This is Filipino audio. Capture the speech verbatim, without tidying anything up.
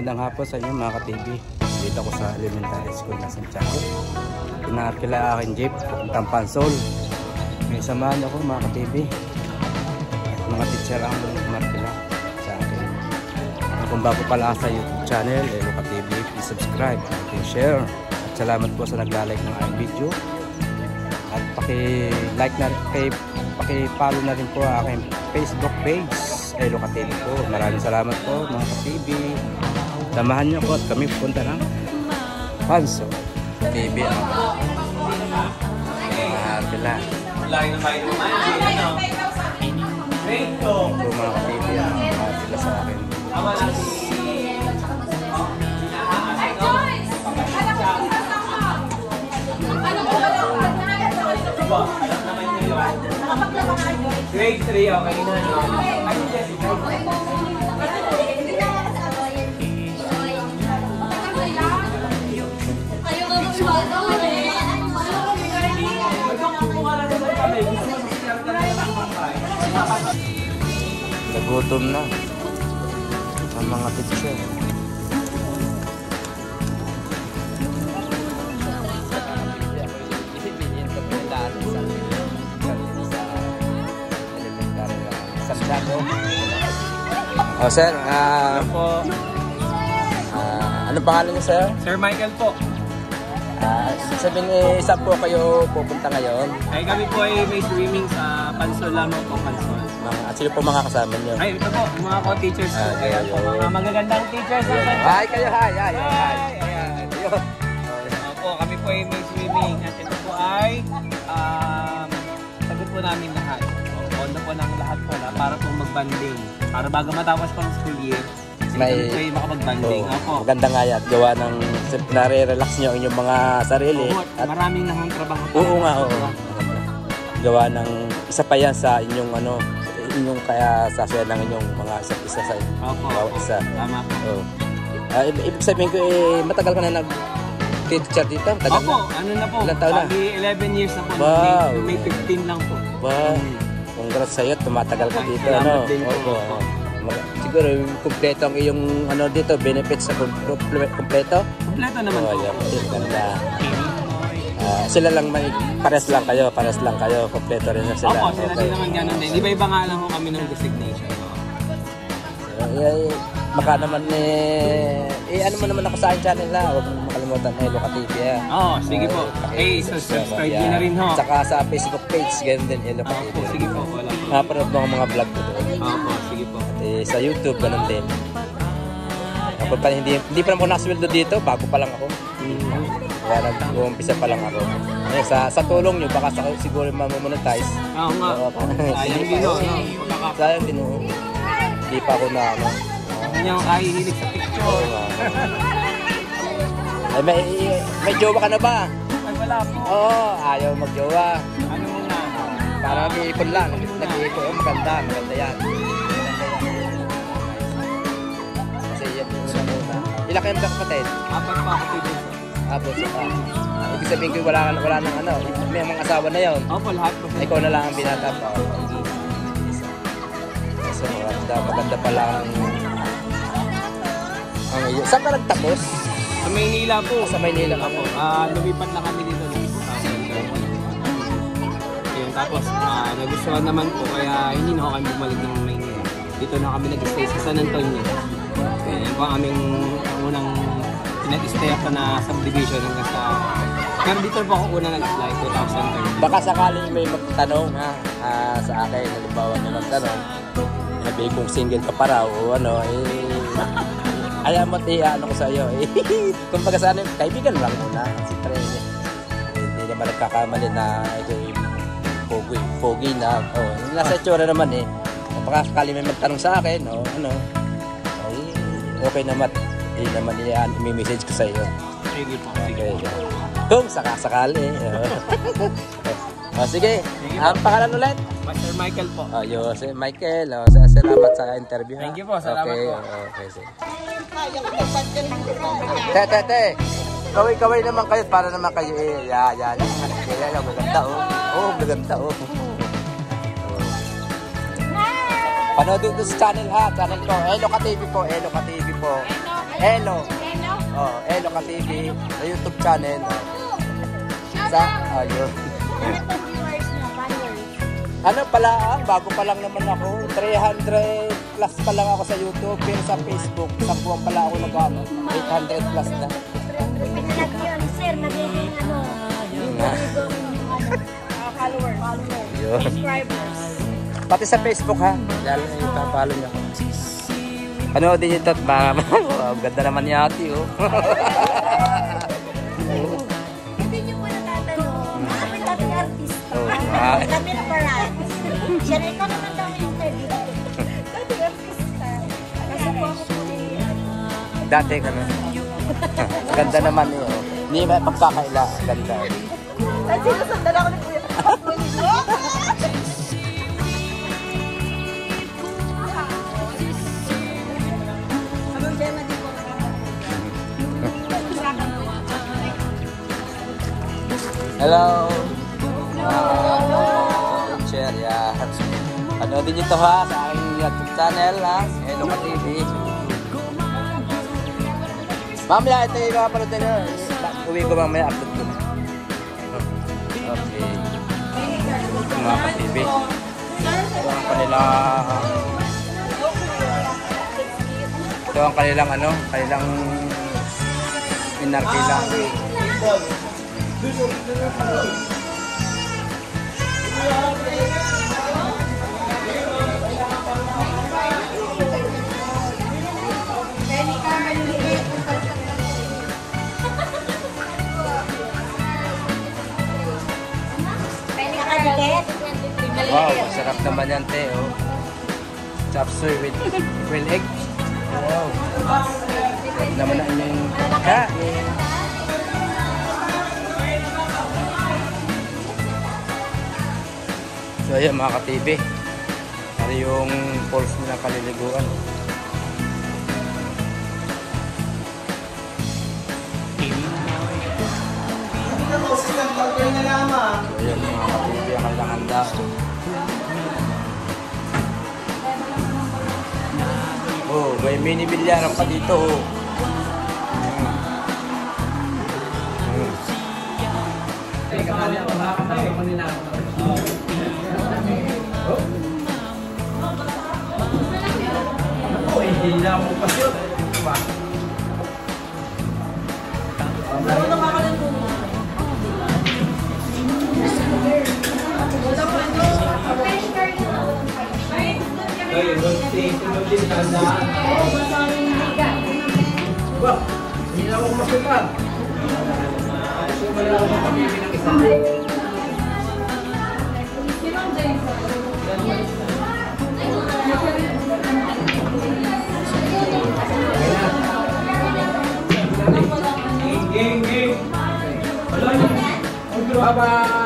magandang hapon sa inyo mga ka-T V. Dito ako sa elementary school na Santiago. Pinakila aking jeep, pupuntang Pansol. May samahan ako mga ka-T V. At mga teacher ang markila sa akin. At kung bago pala sa YouTube channel, Elo ka-T V, please subscribe and share. At salamat po sa naglalike ng aking video. At paki-like na rin, paki-follow na rin po ang aking Facebook page, Elo ka-T V po. Maraming salamat po mga ka-T V. Samahan niyo ko at kami pupunta ng Pansol. T V ang markila. Lagi na kayo naman. Ito mga ka-T V ang markila sa akin. Grade three, okay na. Nagutom na ang mga teacher. Oh sir, ah, Ano po? ah, ano pangalan niyo sir? Sir Michael po. Ah, sabihin eh, saan po kayo pupunta ngayon? Ay kami po ay may swimming sa Pansol lamang po, Pansol. Mga, at sino po mga kasama niyo? Ay ito po, yung mga co-teachers po. Ah, Kaya po, ayun. mga magagandang teachers. Hi kayo, hi, hi, hi. Ay, ayan. Ayun. Opo, kami po ay may swimming. At ito po ay um, sagot po namin lahat. Ondo po ng lahat po na para po mag-banding. Para bago matapos po ang school year, May- may po ay makapag-banding. Oh, Opo. maganda nga yan. Gawa ng nare-relax nyo ang inyong mga sarili. Opo, At maraming nang trabaho. oo nga, oo. Gawa ng isa pa yan sa inyong ano, inyong kaya sasaya ng inyong mga isa't isa sa Opo. bawat isa. Tama po. Oh. Ah, ib- ibig sabihin ko, eh, matagal ka na nag-teacher dito? Tagal Opo, na? ano na po? Ilang taon na? Bali, eleven years na po. Wow. May, may fifteen lang po. Ba, congrats sa'yo, tumatagal ka dito. Salamat Ano? din po. Opo. Mag- siguro, yung kumpleto ang iyong ano dito, benefits sa kumple- kumpleto? Kompleto naman Oh, po. yeah, okay, ganda. Ah, sila lang may pares lang kayo, pares lang kayo, kompleto rin na sila. Opo, sila Okay. din naman ganun din. Iba-iba nga lang po kami ng designation. Eh, eh, baka naman eh, eh, ano mo naman ako sa akin channel na, huwag mo makalimutan, Elo ka-T V ha. Oo, sige po. Eh, so subscribe nyo na rin ho. Saka sa Facebook page, ganun din, Elo ka-T V. Opo, sige po. Wala po. Napanood mo ang mga vlog ko doon. Opo, sige po. Eh, sa YouTube, ganun din. Ako pa, hindi, hindi pa naman ako nakasweldo dito, bago pa lang ako. Kaya nag-uumpisa pa lang ako. Eh, sa, sa tulong nyo, baka sa, siguro mamonetize. Oo nga. Oo. Sayang din ho. no? Baka Sayang din, oo. Hindi pa ako na, ano. hindi ako kahihilig sa picture. Ay, may, may jowa ka na ba? Ay, wala po. Oo, ayaw mag-jowa. Ano muna? Para nag-iipon lang. Nag-iipon. Oh, maganda, maganda yan. Kasi yan yung una-una. Ilan kayong kapatid? Apat pa ako dito. Tapos, ah, ibig sabihin ko wala, wala nang ano. May mga asawa na yun. Opo, lahat po. Ikaw na lang ang binata pa. So, maganda, maganda pala ang... ang iyo. Saan ka nagtapos? Sa Maynila po. Sa Maynila ka po. po. Ah, lumipat lang kami dito ng two thousand thirteen. Ayun, tapos ah, nagustuhan naman po kaya hindi na ako kami bumalik ng Maynila. Dito na kami nag-stay sa San Antonio. Kaya yan po ang aming ang unang pinag-stay ako na subdivision hanggang sa... Pero dito po ako una nag-apply, two thousand thirteen. Baka sakaling may magtanong ha, ah, sa akin, halimbawa may magtanong, sabi kung single ka pa raw o ano, eh, ayaw mo tiya, ano ko sa iyo, eh, kung baga sana, kaibigan lang muna, siyempre, eh, hindi naman nagkakamali na ito eh, pogi, pogi na, oh, nasa itsura naman eh, baka sakaling may magtanong sa akin, o oh, ano, ay, okay naman, hindi naman yan, i-message ko sa iyo. Sige po, sige Okay, po. kung sakasakali. Oh, sige, ang pangalan ulit? Master Michael po. Oh, yo, si Michael. Oh, sa- salamat sa interview. ha? Thank you po, salamat okay, po. oh, okay, sige. Te, te, te. Kaway-kaway naman kayo para naman kayo eh. Yan, yan. Yan, yan. Maganda, oh. Oh, maganda, oh. Oh. Panood dito sa channel ha. Channel ko. Elo ka T V po. Elo ka T V po. Elo. Oh, Elo Ka T V. Sa YouTube channel. Sa, ayun. Ano pala, ah, bago pa lang naman ako. three hundred plus pa lang ako sa YouTube. Pero sa Facebook, isang buwan pala ako nag-ano. eight hundred plus na. Pinalad yun, sir, nagiging ano, Yun nga. followers, Yun. subscribers. Pati sa Facebook ha. Dahil ipapalo niya ako. Panoodin niyo ito at mga wow, ganda naman ni ate oh. Hindi niyo po natatanong, kami dating artista. Oh, ah. Kami na parang. Siya rin ko naman daw yung pwede. Dating artista. Kasi po ako po yung Dati kami. Ganda naman eh. Oh. Hindi ba pagkakaila. Ganda. Ay, sinasandala ko ni Kuya. Hello. Uh, share yan. Panoodin niyo ito ha sa aking YouTube channel ha. Elo Ka T V. Mamaya ito yung mga panood nyo. Uwi ko mamaya upload ko. Okay. Ito mga Ka T V. Ito ang kanilang Ito ang kanilang ano, kanilang inarkilang. Wow, masarap naman yan, te. Oh. Chop suey with quail egg. Wow. Naman na yung kain. So ayan mga Ka T V. Ano yung falls ng kaliliguan. So ayan mga Ka T V ang kanilang handa. Oh, may mini bilyaran pa dito. Oh. Oh, hindi na ako pasyon. Diba? Laro na kakalan ko. Ayun, don't stay. Don't stay. Tandaan. Diba? Hindi na ako masukan. So, wala ako mapamili ng isa. Game, game. Bye-bye.